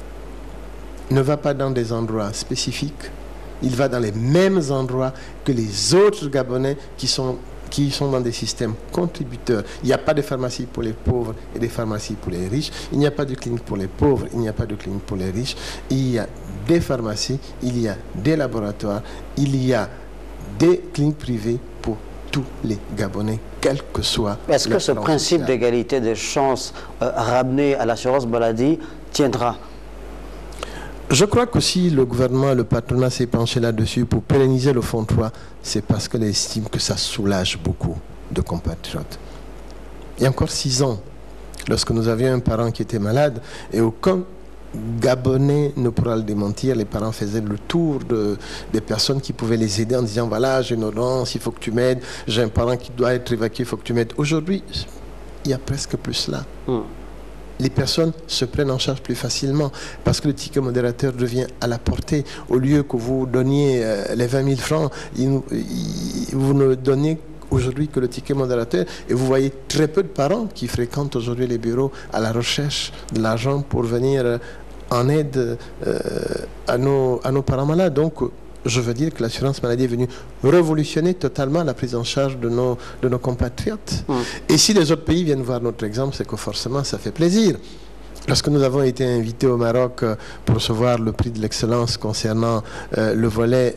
ne va pas dans des endroits spécifiques, il va dans les mêmes endroits que les autres Gabonais qui sont dans des systèmes contributeurs. Il n'y a pas de pharmacie pour les pauvres et des pharmacies pour les riches. Il n'y a pas de clinique pour les pauvres, il n'y a pas de clinique pour les riches. Il y a des pharmacies, il y a des laboratoires, il y a des cliniques privées pour tous les Gabonais, quel que soit. Est-ce que ce principe d'égalité des chances ramené à l'assurance maladie tiendra? Je crois que si le gouvernement, le patronat s'est penché là-dessus pour pérenniser le fonds 3, c'est parce qu'il estime que ça soulage beaucoup de compatriotes. Il y a encore 6 ans, lorsque nous avions un parent qui était malade, et aucun Gabonais ne pourra le démentir, les parents faisaient le tour des personnes qui pouvaient les aider en disant voilà, j'ai une ordonnance, il faut que tu m'aides, j'ai un parent qui doit être évacué, il faut que tu m'aides. Aujourd'hui, il y a presque plus cela. Les personnes se prennent en charge plus facilement parce que le ticket modérateur devient à la portée. Au lieu que vous donniez les 20 000 francs, vous ne donnez aujourd'hui que le ticket modérateur, et vous voyez très peu de parents qui fréquentent aujourd'hui les bureaux à la recherche de l'argent pour venir en aide à nos parents malades. Donc, je veux dire que l'assurance maladie est venue révolutionner totalement la prise en charge de nos compatriotes. Et si les autres pays viennent voir notre exemple, c'est que forcément ça fait plaisir. Lorsque nous avons été invités au Maroc pour recevoir le prix de l'excellence concernant le volet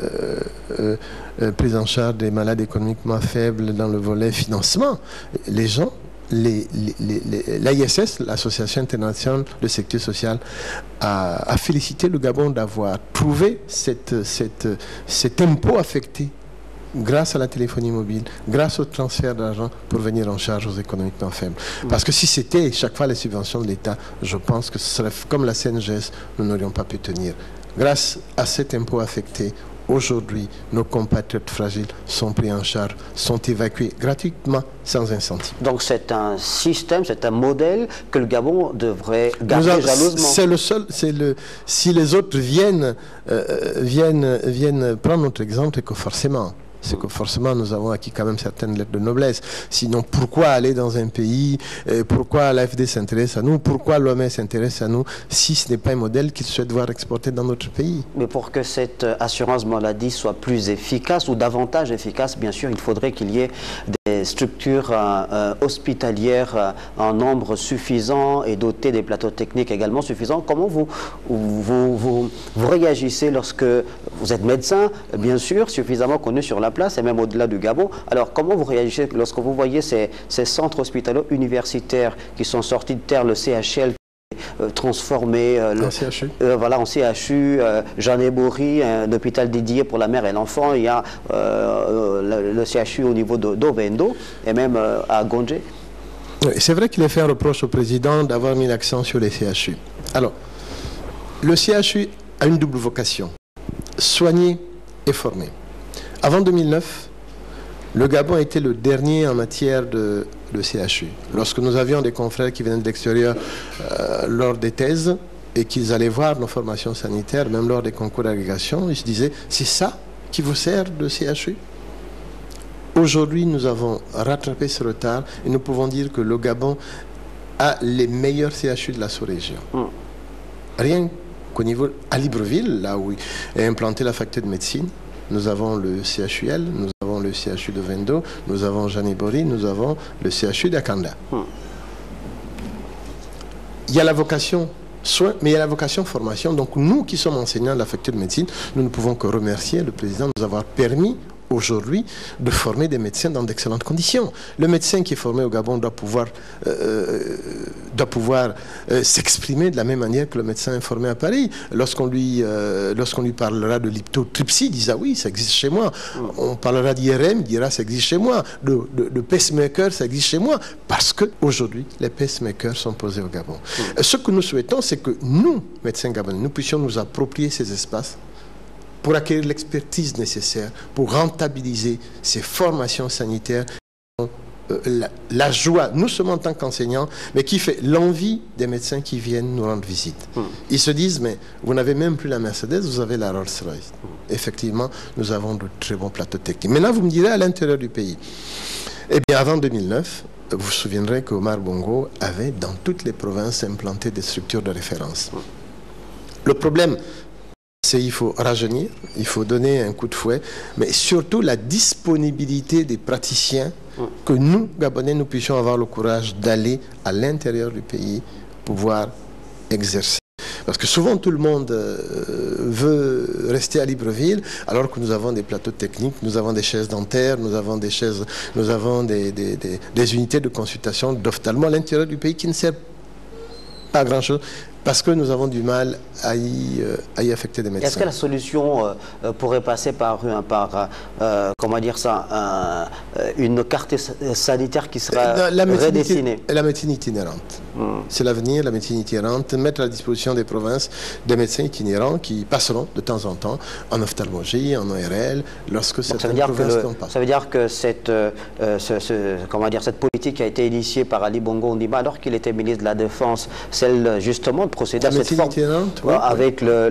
prise en charge des malades économiquement faibles dans le volet financement, les gens, l'AISS, l'Association internationale de sécurité sociale, a félicité le Gabon d'avoir trouvé cet impôt affecté grâce à la téléphonie mobile, grâce au transfert d'argent pour venir en charge aux économiquement faibles. Parce que si c'était chaque fois les subventions de l'État, je pense que ce serait comme la CNGS, nous n'aurions pas pu tenir. Grâce à cet impôt affecté, aujourd'hui, nos compatriotes fragiles sont pris en charge, sont évacués gratuitement, sans incentive. Donc c'est un système, c'est un modèle que le Gabon devrait garder jalousement. C'est le seul, si les autres viennent prendre notre exemple, et que forcément, c'est que forcément nous avons acquis quand même certaines lettres de noblesse. Sinon, pourquoi aller dans un pays, pourquoi l'AFD s'intéresse à nous, pourquoi l'OMS s'intéresse à nous, si ce n'est pas un modèle qu'ils souhaitent voir exporté dans notre pays? Mais pour que cette assurance maladie soit plus efficace ou davantage efficace, bien sûr, il faudrait qu'il y ait des structures hospitalières en nombre suffisant et dotées des plateaux techniques également suffisants. Comment vous réagissez lorsque vous êtes médecin, bien sûr, suffisamment connu sur la place et même au-delà du Gabon? Alors, comment vous réagissez lorsque vous voyez ces centres hospitalo universitaires qui sont sortis de terre, le CHL transformé voilà, en CHU, Jean Ebory, un hôpital dédié pour la mère et l'enfant, il y a le CHU au niveau d'Ovendo et même à Gondje. C'est vrai qu'il a fait un reproche au président d'avoir mis l'accent sur les CHU. Alors, le CHU a une double vocation, soigner et former. Avant 2009, le Gabon était le dernier en matière de CHU. Lorsque nous avions des confrères qui venaient de l'extérieur lors des thèses et qu'ils allaient voir nos formations sanitaires, même lors des concours d'agrégation, ils se disaient, c'est ça qui vous sert de CHU? Aujourd'hui, nous avons rattrapé ce retard et nous pouvons dire que le Gabon a les meilleurs CHU de la sous-région. Rien qu'au niveau, à Libreville, là où est implantée la faculté de médecine, nous avons le CHUL, nous avons le CHU de Vendo, nous avons Jean Ebory, nous avons le CHU d'Akanda. Il y a la vocation soins, mais il y a la vocation formation. Donc nous qui sommes enseignants de la faculté de médecine, nous ne pouvons que remercier le président de nous avoir permis aujourd'hui de former des médecins dans d'excellentes conditions. Le médecin qui est formé au Gabon doit pouvoir s'exprimer de la même manière que le médecin est formé à Paris. Lorsqu'on lui parlera de l'hypotrypsie, il dira oui, ça existe chez moi. On parlera d'IRM, il dira ça existe chez moi. De pacemaker, ça existe chez moi. Parce qu'aujourd'hui, les pacemakers sont posés au Gabon. Ce que nous souhaitons, c'est que nous, médecins gabonais, nous puissions nous approprier ces espaces pour acquérir l'expertise nécessaire, pour rentabiliser ces formations sanitaires, la joie, nous sommes en tant qu'enseignants, mais qui fait l'envie des médecins qui viennent nous rendre visite. Ils se disent, mais vous n'avez même plus la Mercedes, vous avez la Rolls-Royce. Effectivement, nous avons de très bons plateaux techniques. Maintenant, vous me direz à l'intérieur du pays. Eh bien, avant 2009, vous vous souviendrez qu'Omar Bongo avait dans toutes les provinces implanté des structures de référence. Le problème, c'est qu'il faut rajeunir, il faut donner un coup de fouet, mais surtout la disponibilité des praticiens, que nous, Gabonais, nous puissions avoir le courage d'aller à l'intérieur du pays, pouvoir exercer. Parce que souvent tout le monde veut rester à Libreville, alors que nous avons des plateaux techniques, nous avons des chaises dentaires, nous avons des chaises, nous avons des unités de consultation d'ophtalmo à l'intérieur du pays qui ne servent pas à grand-chose. Parce que nous avons du mal à y affecter des médecins. Est-ce que la solution pourrait passer par comment dire ça, une carte sanitaire qui sera redessinée? La médecine itinérante. C'est l'avenir, la médecine itinérante, mettre à la disposition des provinces des médecins itinérants qui passeront de temps en temps en ophtalmologie, en ORL, lorsque certaines provinces n'ont pas. Ça veut dire que cette politique a été initiée par Ali Bongo Ondimba alors qu'il était ministre de la Défense, celle justement de procéder à cette forme avec les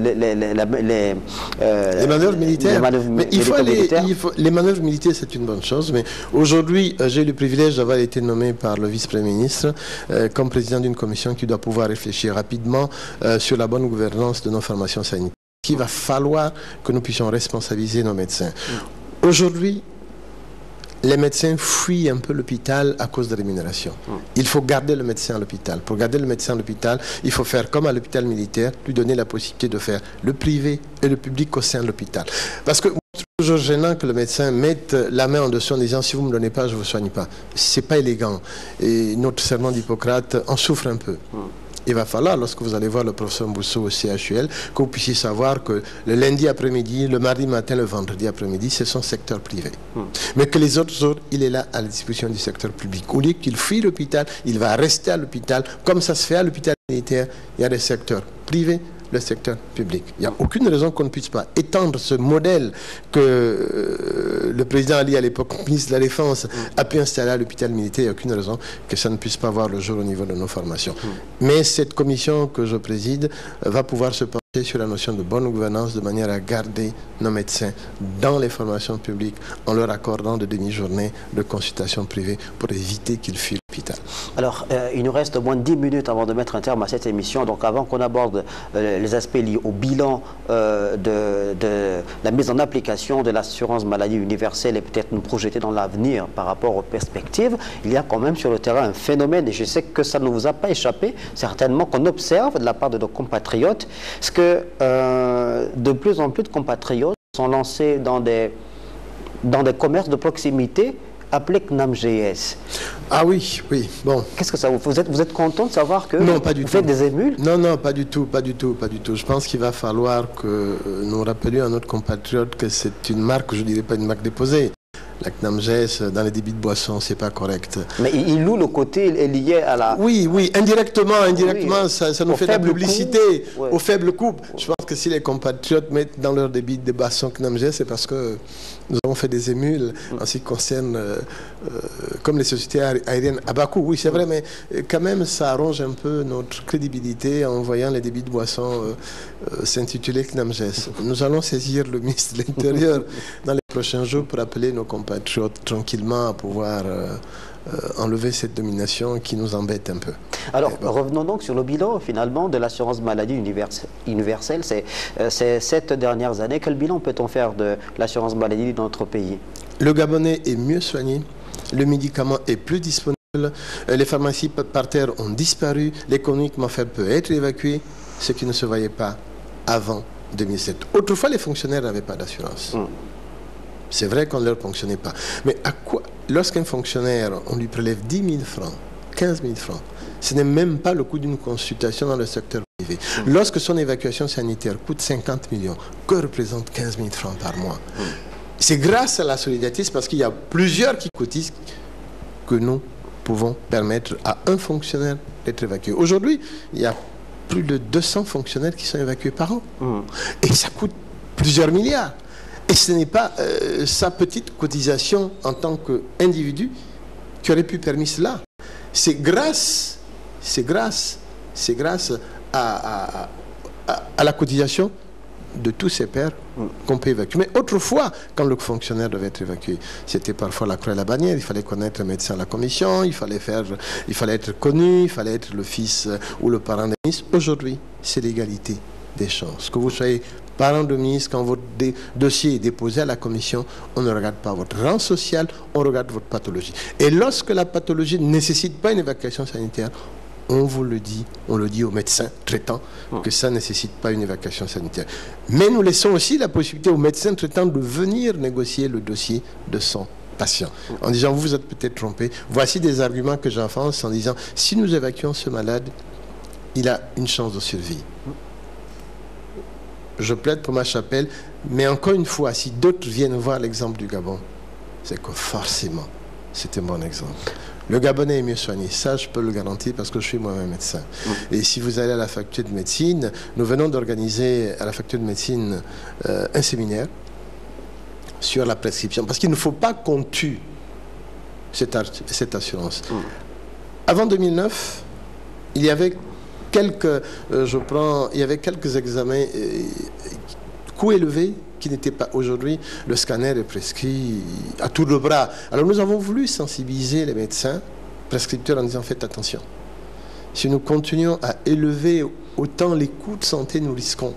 manœuvres militaires. Les manœuvres militaires, c'est une bonne chose, mais aujourd'hui, j'ai eu le privilège d'avoir été nommé par le vice-premier ministre comme président d'une commission qui doit pouvoir réfléchir rapidement sur la bonne gouvernance de nos formations sanitaires. Il va falloir que nous puissions responsabiliser nos médecins. Aujourd'hui, les médecins fuient un peu l'hôpital à cause de rémunération. Il faut garder le médecin à l'hôpital. Pour garder le médecin à l'hôpital, il faut faire comme à l'hôpital militaire, lui donner la possibilité de faire le privé et le public au sein de l'hôpital. Parce que c'est toujours gênant que le médecin mette la main en dessous en disant si vous ne me donnez pas, je ne vous soigne pas. Ce n'est pas élégant. Et notre serment d'Hippocrate en souffre un peu. Il va falloir, lorsque vous allez voir le professeur Mbousso au CHUL, que vous puissiez savoir que le lundi après-midi, le mardi matin, le vendredi après-midi, c'est son secteur privé. Mais que les autres jours, il est là à la disposition du secteur public. Au lieu qu'il fuit l'hôpital, il va rester à l'hôpital. Comme ça se fait à l'hôpital militaire, il y a des secteurs privés, le secteur public. Il n'y a aucune raison qu'on ne puisse pas étendre ce modèle que le président Ali, à l'époque ministre de la Défense, a pu installer à l'hôpital militaire. Il n'y a aucune raison que ça ne puisse pas voir le jour au niveau de nos formations. Mais cette commission que je préside va pouvoir se pencher sur la notion de bonne gouvernance de manière à garder nos médecins dans les formations publiques en leur accordant de demi-journées de consultation privée pour éviter qu'ils fuient. Alors, il nous reste moins de 10 minutes avant de mettre un terme à cette émission. Donc, avant qu'on aborde les aspects liés au bilan de la mise en application de l'assurance maladie universelle et peut-être nous projeter dans l'avenir par rapport aux perspectives, il y a quand même sur le terrain un phénomène, et je sais que ça ne vous a pas échappé, certainement qu'on observe de la part de nos compatriotes, c'est que de plus en plus de compatriotes sont lancés dans des commerces de proximité appelé CNAMGS. Ah oui, oui, bon. Qu'est-ce que ça vous êtes content de savoir que non, pas du vous tout. faites des émules? Non, non, pas du tout, pas du tout, pas du tout. Je pense qu'il va falloir que nous rappelions à notre compatriote que c'est une marque, je ne dirais pas une marque déposée. La CNAMGS, dans les débits de boissons, c'est pas correct. Mais il loue le côté lié à la... Oui, oui, indirectement, oui, ça nous fait de la publicité, coût, ouais. Au faible coût. Je pense que si les compatriotes mettent dans leur débit de boissons CNAMGS, c'est parce que nous avons fait des émules en ce qui concerne, comme les sociétés aériennes à bas coût. Oui, c'est vrai, mais quand même, ça arrange un peu notre crédibilité en voyant les débits de boissons s'intituler CNAMGS. Nous allons saisir le ministre de l'Intérieur dans les prochains jours pour appeler nos compatriotes tranquillement à pouvoir enlever cette domination qui nous embête un peu. Alors, revenons donc sur le bilan, finalement, de l'assurance maladie universelle. Ces 7 dernières années, quel bilan peut-on faire de l'assurance maladie dans notre pays? Le Gabonais est mieux soigné, le médicament est plus disponible, les pharmacies par terre ont disparu, l'économiquement faible peut être évacué, ce qui ne se voyait pas avant 2007. Autrefois, les fonctionnaires n'avaient pas d'assurance. C'est vrai qu'on ne leur fonctionnait pas. Mais à quoi, lorsqu'un fonctionnaire, on lui prélève 10 000 francs, 15 000 francs, ce n'est même pas le coût d'une consultation dans le secteur privé. Lorsque son évacuation sanitaire coûte 50 millions, que représente 15 000 francs par mois? C'est grâce à la solidarité, parce qu'il y a plusieurs qui cotisent que nous pouvons permettre à un fonctionnaire d'être évacué. Aujourd'hui, il y a plus de 200 fonctionnaires qui sont évacués par an. Et ça coûte plusieurs milliards. Et ce n'est pas sa petite cotisation en tant qu'individu qui aurait pu permettre cela. C'est grâce à la cotisation de tous ces pairs qu'on peut évacuer. Mais autrefois, quand le fonctionnaire devait être évacué, c'était parfois la croix et la bannière. Il fallait connaître le médecin à la commission, il fallait être connu, il fallait être le fils ou le parent d'un ministre. Aujourd'hui, c'est l'égalité des chances. Que vous soyez parent de ministre, quand votre dossier est déposé à la commission, on ne regarde pas votre rang social, on regarde votre pathologie. Et lorsque la pathologie ne nécessite pas une évacuation sanitaire, on vous le dit, on le dit aux médecins traitants que ça ne nécessite pas une évacuation sanitaire. Mais nous laissons aussi la possibilité aux médecins traitants de venir négocier le dossier de son patient. En disant, vous vous êtes peut-être trompé, voici des arguments que j'enfonce en disant, si nous évacuons ce malade, il a une chance de survie. Je plaide pour ma chapelle, mais encore une fois, si d'autres viennent voir l'exemple du Gabon, c'est que forcément, c'est un bon exemple. Le Gabonais est mieux soigné, ça je peux le garantir parce que je suis moi-même médecin. Et si vous allez à la faculté de médecine, nous venons d'organiser à la faculté de médecine un séminaire sur la prescription, parce qu'il ne faut pas qu'on tue cette assurance. Avant 2009, il y avait quelques examens coûts élevés qui n'étaient pas aujourd'hui. Le scanner est prescrit à tour de bras. Alors nous avons voulu sensibiliser les médecins prescripteurs en disant faites attention. Si nous continuons à élever autant les coûts de santé, nous risquons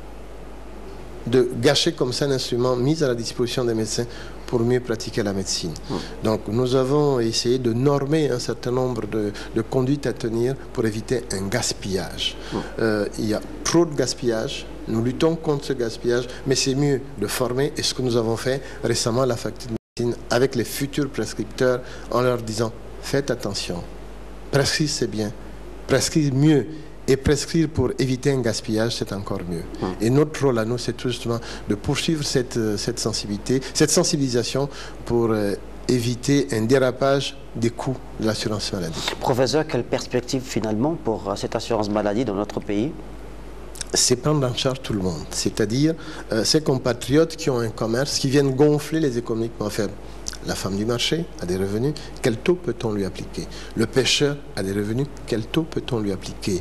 de gâcher comme ça un instrument mis à la disposition des médecins pour mieux pratiquer la médecine. Donc nous avons essayé de normer un certain nombre de conduites à tenir pour éviter un gaspillage. Il y a trop de gaspillage, nous luttons contre ce gaspillage, mais c'est mieux de former, et ce que nous avons fait récemment à la faculté de médecine avec les futurs prescripteurs en leur disant faites attention, prescrire c'est bien, prescrire mieux. Et prescrire pour éviter un gaspillage, c'est encore mieux. Et notre rôle à nous, c'est justement de poursuivre cette sensibilisation pour éviter un dérapage des coûts de l'assurance maladie. Professeur, quelle perspective finalement pour cette assurance maladie dans notre pays? C'est prendre en charge tout le monde, c'est-à-dire ces compatriotes qui ont un commerce, qui viennent gonfler les économiquement faibles. La femme du marché a des revenus, quel taux peut-on lui appliquer? Le pêcheur a des revenus, quel taux peut-on lui appliquer?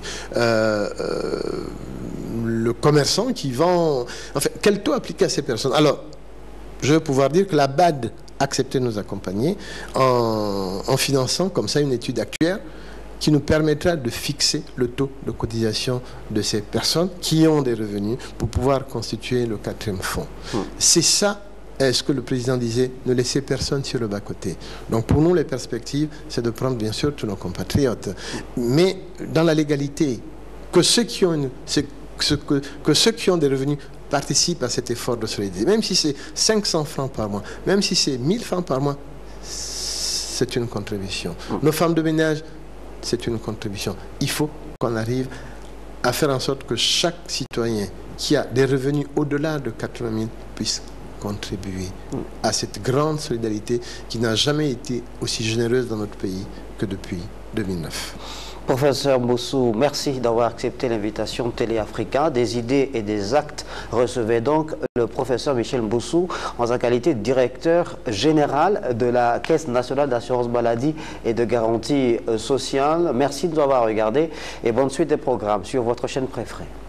Le commerçant qui vend... Enfin, quel taux appliquer à ces personnes? Alors, je vais pouvoir dire que la BAD accepté de nous accompagner en finançant comme ça une étude actuaire qui nous permettra de fixer le taux de cotisation de ces personnes qui ont des revenus pour pouvoir constituer le 4e fonds. C'est ça, ce que le président disait, ne laisser personne sur le bas-côté. Donc pour nous, les perspectives, c'est de prendre bien sûr tous nos compatriotes, mais dans la légalité, que ceux qui ont, que ceux qui ont des revenus participent à cet effort de solidarité. Même si c'est 500 francs par mois, même si c'est 1000 francs par mois, c'est une contribution. Nos femmes de ménage, c'est une contribution. Il faut qu'on arrive à faire en sorte que chaque citoyen qui a des revenus au-delà de 80 000 puisse contribuer à cette grande solidarité qui n'a jamais été aussi généreuse dans notre pays que depuis 2009. Professeur Mboussou, merci d'avoir accepté l'invitation de Télé Africa. Des idées et des actes. Recevez donc le professeur Michel Mboussou en sa qualité de directeur général de la Caisse nationale d'assurance maladie et de garantie sociale. Merci de nous avoir regardé et bonne suite des programmes sur votre chaîne préférée.